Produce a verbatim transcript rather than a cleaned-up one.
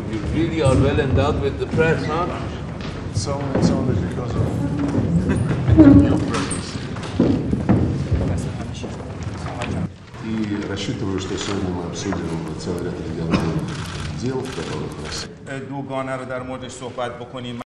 You really are well endowed with the press, huh? It's only, it's only because of your presence. И рассчитываю, что сегодня мы обсудим целый ряд региональных дел, в которых Россия. دوگانه رو در موردش صحبت بکنیم.